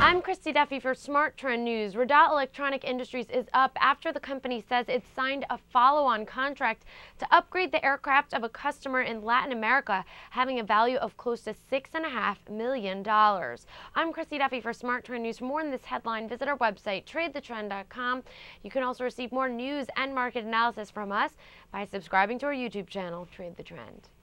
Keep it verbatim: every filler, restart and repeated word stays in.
I'm Christy Duffy for Smart Trend News. RADA Electronic Industries is up after the company says it signed a follow-on contract to upgrade the aircraft of a customer in Latin America, having a value of close to six point five million dollars. I'm Christy Duffy for Smart Trend News. For more on this headline, visit our website, trade the trend dot com. You can also receive more news and market analysis from us by subscribing to our YouTube channel, Trade the Trend.